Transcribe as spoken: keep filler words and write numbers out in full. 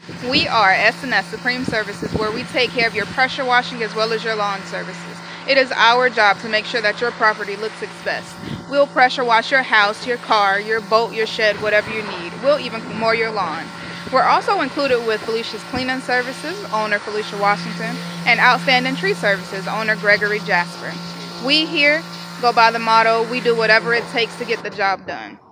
We are S and S Supreme Services, where we take care of your pressure washing as well as your lawn services. It is our job to make sure that your property looks its best. We'll pressure wash your house, your car, your boat, your shed, whatever you need. We'll even mow your lawn. We're also included with Felicia's Cleaning Services, owner Felicia Washington, and Outstanding Tree Services, owner Gregory Jasper. We here go by the motto, we do whatever it takes to get the job done.